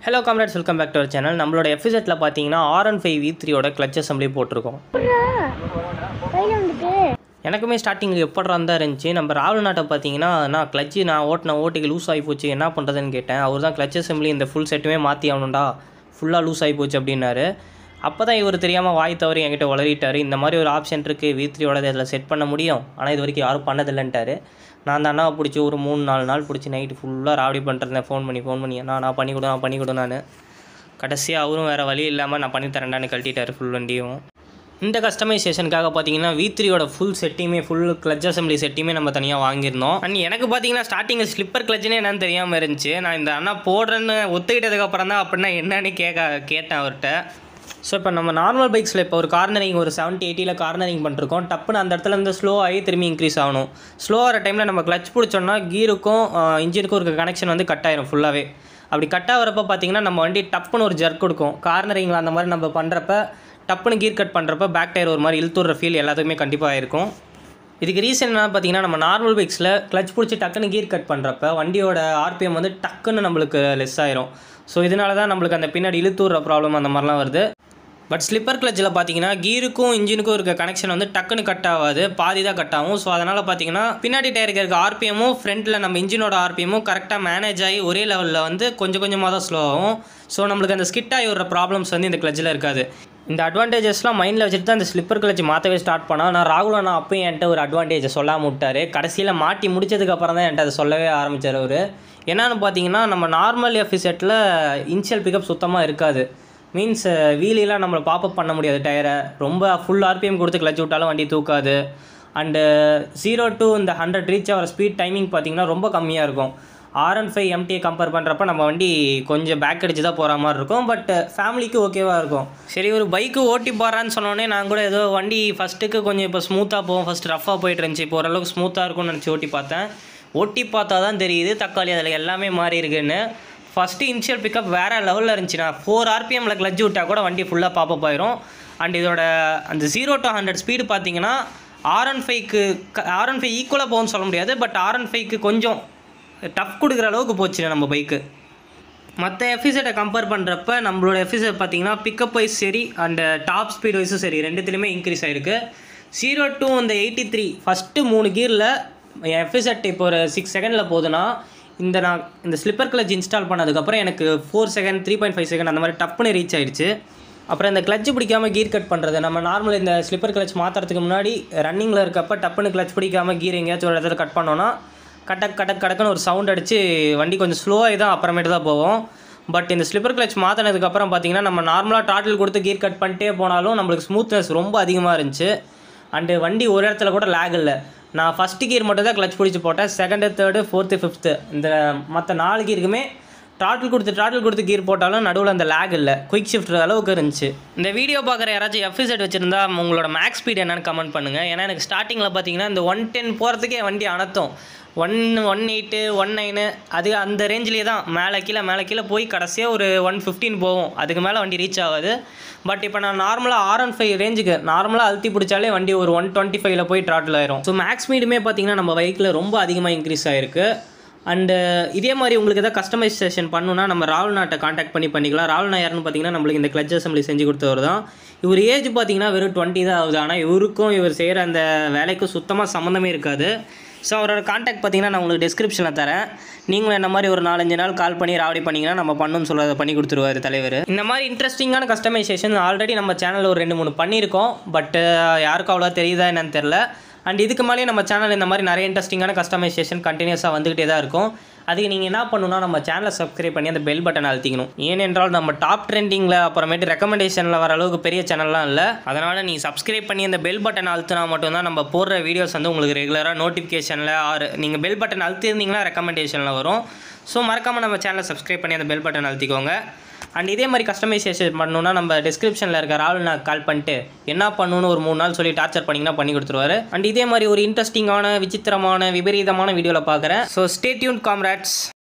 Hello comrades, welcome back to our channel. நம்மளோட எபிசோட்ல பாத்தீங்கன்னா R15 V3 ஓட கிளட்ச் அசெம்பிளி போட்டுருக்கோம். எனக்குமே ஸ்டார்டிங்ல எப்படறா இருந்தா இருந்துச்சு. நம்ம ராகுல் நாட்ட பாத்தீங்கன்னா நான் கிளட்ச் நான் ஓட்டுன ஓட்டிக்கு லூஸ் ஆகி போச்சு, என்ன பண்றதுன்னு கேட்டேன். அவர் தான் கிளட்ச் அசெம்பிளி இந்த ஃபுல் செட்டுமே மாத்தி ஆகணும்டா, ஃபுல்லா லூஸ் ஆகி போச்சு அப்படின்னாரு. அப்பதான் இவர் தெரியாம வாய் தவறி என்கிட்ட உளறிட்டாரு. இந்த மாதிரி ஒரு ஆப்ஷன் இருக்கு V3 ஓட, இதில் செட் பண்ண முடியும், ஆனால் இது வரைக்கும் யாரும் பண்ணதில்லைன்ட்டாரு. நான் அந்த அண்ணாவை பிடிச்சி ஒரு 3-4 நாள் பிடிச்சி நைட்டு ஃபுல்லாக ராவடி பண்ணிருந்தேன். ஃபோன் பண்ணி நான் பண்ணி கொடு நான். கடைசியாக அவரும் வேறு வழி இல்லாமல் நான் பண்ணி தரேன்டான்னு கழட்டிட்டார் ஃபுல் வண்டியும். இந்த கஸ்டமைசேஷனுக்காக பார்த்தீங்கன்னா V3யோட ஃபுல் செட்டையுமே, ஃபுல் கிளட்ச் அசெம்பிளி செட்டையுமே நம்ம தனியாக வாங்கியிருந்தோம். அண்ட் எனக்கு பார்த்தீங்கன்னா ஸ்டார்டிங்கில் ஸ்லிப்பர் கிளட்ச்னே என்னன்னு தெரியாமல் இருந்துச்சு. நான் இந்த அண்ணா போடுறேன்னு ஒத்துக்கிட்டதுக்கப்புறம் தான் அப்படின்னா என்னன்னு கேட்டேன் அவர்கிட்ட. ஸோ இப்போ நம்ம நார்மல் பைக்ஸில் இப்போ ஒரு கார்னரிங் ஒரு 70-80 கார்னரிங் பண்ணிருக்கோம். டப்புன்னு அந்த இடத்துல இருந்து ஸ்லோ ஆகி திரும்பி இன்க்ரீஸ் ஆகணும். ஸ்லோ ஆகிற டைமில் நம்ம கிளட்ச் பிடிச்சோன்னா கீருக்கும் இன்ஜினுக்கும் இருக்க கனெக்ஷன் வந்து கட் ஆயிரும் ஃபுல்லாகவே. அப்படி கட் ஆகிறப்ப பார்த்தீங்கன்னா நம்ம வண்டி டப்புன்னு ஒரு ஜர்க் கொடுக்கும். கார்னரிங்கில் அந்த மாதிரி நம்ம பண்ணுறப்ப டப்புன்னு கீர் கட் பண்ணுறப்ப பேக் டயர் ஒரு மாதிரி இழுத்துற ஃபீல் எல்லாத்துக்குமே கண்டிப்பாக இருக்கும். இதுக்கு ரீசன் என்ன பார்த்தீங்கன்னா, நம்ம நார்மல் பைக்ஸில் கிளட்ச் பிடிச்சி டக்குன்னு கீர் கட் பண்ணுறப்ப வண்டியோட RPM வந்து டக்குன்னு நம்மளுக்கு லெஸ் ஆயிரும். ஸோ இதனால தான் நம்மளுக்கு அந்த பின்னாடி இழுத்துற ப்ராப்ளம் அந்த மாதிரிலாம் வருது. பட் ஸ்லிப்பர் கிளட்சில் பார்த்தீங்கன்னா கீருக்கும் இன்ஜினுக்கும் இருக்க கனெக்ஷன் வந்து டக்குன்னு கட் ஆகாது, பாதி தான் கட் ஆகும். ஸோ அதனால் பார்த்தீங்கன்னா பின்னாடி டயருக்கு இருக்க RPMமும் ஃப்ரண்ட்டில் நம்ம இன்ஜினோட RPMமும் கரெக்டாக மேனேஜ் ஆகி ஒரே லெவலில் வந்து கொஞ்சம் கொஞ்சமாக தான் ஸ்லோ ஆகும். ஸோ நம்மளுக்கு அந்த ஸ்கிட் ஆகி வர ப்ராப்ளம்ஸ் வந்து இந்த கிளட்சில் இருக்காது. இந்த அட்வான்டேஜஸ்லாம் மைண்டில் வச்சுட்டு தான் இந்த ஸ்லிப்பர் கிளட்ச் மாற்றவே ஸ்டார்ட் பண்ணால். நான் ராகுல் அண்ணா அப்பயும் என்கிட்ட ஒரு அட்வான்டேஜை சொல்லாமல் விட்டார். கடைசியில் மாட்டி முடிச்சதுக்கப்புறம் தான் என்கிட்ட அதை சொல்லவே ஆரம்பித்தார் அவர். என்னென்னு பார்த்தீங்கன்னா, நம்ம நார்மல் எஃபிசெட்டில் இனிஷியல் பிக்கப் சுத்தமாக இருக்காது. மீன்ஸ் வீலெலாம் நம்மளை பாப்பப் பண்ண முடியாது. டயரை ரொம்ப ஃபுல் RPM கொடுத்து கிளட்ச் விட்டாலும் வண்டி தூக்காது. அண்டு 0 to இந்த 100 ரீச் ஆகிற ஸ்பீட் டைமிங் பார்த்திங்கன்னா ரொம்ப கம்மியாக இருக்கும். R15 MT கம்பேர் பண்ணுறப்ப நம்ம வண்டி கொஞ்சம் பேக் அடிச்சு தான் போகிற மாதிரி இருக்கும். பட் ஃபேமிலிக்கு ஓகேவாக இருக்கும். சரி, ஒரு பைக்கு ஓட்டி போகிறான்னு சொன்னோடனே நான் கூட ஏதோ வண்டி ஃபஸ்ட்டுக்கு கொஞ்சம் இப்போ ஸ்மூத்தாக போகும், ஃபஸ்ட்டு ரஃபாக போயிட்டு இருந்துச்சு, இப்போ ஓரளவுக்கு ஸ்மூத்தாக இருக்கும்னு நினச்சி ஓட்டி பார்த்தேன். ஓட்டி பார்த்தா தான் தெரியுது தக்காளி அதில் எல்லாமே மாறி இருக்குன்னு. ஃபஸ்ட்டு இனிஷியல் பிக்கப் வேறு லெவலில் இருந்துச்சுன்னா 4 RPMல கிளட்ச் விட்டால் கூட வண்டி ஃபுல்லாக பாப்பப் ஆயிரும். அண்ட் இதோட அந்த 0 to 100 ஸ்பீடு பார்த்தீங்கன்னா R15 ஈக்குவலாக போகும்னு சொல்ல முடியாது. பட் R15க்கு கொஞ்சம் டஃப் கொடுக்குற அளவுக்கு போச்சு நம்ம பைக்கு. மற்ற எஃபிசெட்டை கம்பேர் பண்ணுறப்ப நம்மளோட எஃபிசெட் பார்த்தீங்கன்னா பிக்கப் வைஸ் சரி அண்ட் டாப் ஸ்பீட் வைஸும் சரி ரெண்டுத்துலேயுமே இன்க்ரீஸ் ஆகிருக்கு. 0 to இந்த 83 ஃபஸ்ட்டு 3 கீரில் எஃபிசெட் இப்போ ஒரு 6 செகண்டில் போகுதுன்னா, நான் இந்த ஸ்லிப்பர் கிளட்ச் இன்ஸ்டால் பண்ணதுக்கப்புறம் எனக்கு 4 செகண்ட் 3.5 செகண்ட் அந்த மாதிரி டப்புன்னு ரீச் ஆகிடுச்சு. அப்புறம் இந்த கிளட்ச் பிடிக்காமல் கீர் கட் பண்ணுறது, நம்ம நார்மல் இந்த ஸ்லிப்பர் கிளட்ச் மாற்றுறதுக்கு முன்னாடி ரன்னிங்கில் இருக்கப்போ டப்புன்னு கிளட்ச் பிடிக்காமல் கீர் எங்கேயாச்சும் ஒரு இடத்துல கட் பண்ணோன்னா கடக்குன்னு ஒரு சவுண்ட் அடித்து வண்டி கொஞ்சம் ஸ்லோவாகி தான் அப்புறமேட்டு தான் போவோம். பட் இந்த ஸ்லிப்பர் கிளட்ச் மாற்றினதுக்கப்புறம் பார்த்திங்கன்னா நம்ம நார்மலாக டாட்டில் கொடுத்து கீர் கட் பண்ணிட்டே போனாலும் நம்மளுக்கு ஸ்மூத்னஸ் ரொம்ப அதிகமாக இருந்துச்சு. அண்டு வண்டி ஒரு இடத்துல கூட லேக் இல்லை. நான் ஃபஸ்ட்டு கீர் மட்டும் தான் கிளட்ச் பிடிச்சி போட்டேன். செகண்டு, தேர்டு, ஃபோர்த்து, ஃபிஃப்த்து இந்த மற்ற 4 கீருக்குமே டாட்டில் கொடுத்து கீர் போட்டாலும் நடுவில் அந்த லேக் இல்லை, குயிக் ஷிஃப்ட் அளவுக்கு இருந்துச்சு. இந்த வீடியோ பார்க்குற யாராச்சும் எஃபிசெட் வச்சுருந்தா உங்களோட மேக்ஸ் ஸ்பீட் என்னென்னு கமெண்ட் பண்ணுங்கள். ஏன்னா எனக்கு ஸ்டார்டிங்கில் பார்த்தீங்கன்னா இந்த 110 போகிறதுக்கே வண்டி அனத்தும் 118, 19 அது அந்த ரேஞ்சிலே தான் மேலே கீழே போய் கடைசியாக ஒரு 115 போகும். அதுக்கு மேலே வண்டி ரீச் ஆகாது. பட் இப்போ நான் நார்மலாக R15 ரேஞ்சுக்கு நார்மலாக அழுத்தி பிடிச்சாலே வண்டி ஒரு 125 போய் ட்ராட்டில் ஆயிரும். ஸோ மேக்ஸ் ஸ்பீடுமே பார்த்தீங்கன்னா நம்ம பைக்கில் ரொம்ப அதிகமாக இன்க்ரீஸ் ஆகிருக்கு. அண்டு இதே மாதிரி உங்களுக்கு எதாவது கஸ்டமைசேஷன் பண்ணணுன்னா நம்ம ராகுல் நாட்டை காண்டாக்ட் பண்ணிக்கலாம். ராகுல் நாட் யாருன்னு பார்த்தீங்கன்னா நம்மளுக்கு இந்த கிளட்ச் அசெம்பிளி செஞ்சு கொடுத்தவர் தான். இவர் ஏஜ் பார்த்தீங்கன்னா வெறும் 20 தான் ஆகுது. ஆனால் இவருக்கும் இவர் செய்கிற அந்த வேலைக்கும் சுத்தமாக சம்மந்தமே இருக்காது. ஸோ அவரோட காண்டாக்ட் பார்த்தீங்கன்னா நான் உங்களுக்கு டிஸ்கிரிப்ஷனில் தரேன். நீங்களும் என்ன மாதிரி ஒரு 4-5 நாள் கால் பண்ணி ராவடி பண்ணிங்கன்னா நம்ம பண்ணணும்னு சொல்கிறத பண்ணி கொடுத்துருவார் தலைவர். இந்த மாதிரி இன்ட்ரெஸ்டிங்கான கஸ்டமைசேஷன் ஆல்ரெடி நம்ம சேனலில் ஒரு 2-3 பண்ணியிருக்கோம். பட் யாருக்கும் அவ்வளோ தெரியுதா என்னன்னு தெரில. அண்ட் இதுக்கு மேலேயே நம்ம சேனல் இந்த மாதிரி நிறைய இன்ட்ரெஸ்டிங்கான கஸ்டமைசேஷன் கண்டினியூஸாக வந்துகிட்டே தான் இருக்கும். அதுக்கு நீங்கள் என்ன பண்ணணும்னா நம்ம சேனலை சப்ஸ்கிரைப் பண்ணி அந்த பெல் பட்டன் அழுத்திக்கணும். ஏனென்றால் நம்ம டாப் ட்ரெண்டிங்கில் அப்புறமேட்டு ரெக்கமெண்டேஷனில் வர அளவுக்கு பெரிய சேனல்லாம் இல்லை. அதனால் நீங்கள் சப்ஸ்கிரைப் பண்ணி அந்த பெல் பட்டன் அழுத்தினா மட்டும்தான் நம்ம போடுற வீடியோஸ் வந்து உங்களுக்கு ரெகுலராக நோட்டிஃபிகேஷனில் நீங்கள் பெல் பட்டன் அழுத்திருந்தீங்கன்னா ரெக்கமெண்டேஷனில் வரும். ஸோ மறக்காமல் நம்ம சேனலை சப்ஸ்கிரைப் பண்ணி அந்த பெல் பட்டன் அழுத்திக்கோங்க. அண்ட் இதே மாதிரி கஸ்டமைசேஷன் பண்ணணுன்னா நம்ம டிஸ்கிரிப்ஷனில் இருக்க ராகுல் நான் கால் பண்ணிட்டு என்ன பண்ணணுன்னு ஒரு 3 நாள் சொல்லி டார்ச்சர் பண்ணிங்கன்னா பண்ணி கொடுத்துருவாரு. அண்ட் இதே மாதிரி ஒரு இன்ட்ரெஸ்டிங்கான விசித்திரமான விபரீதமான வீடியோவில் பார்க்குறேன். So stay tuned comrades.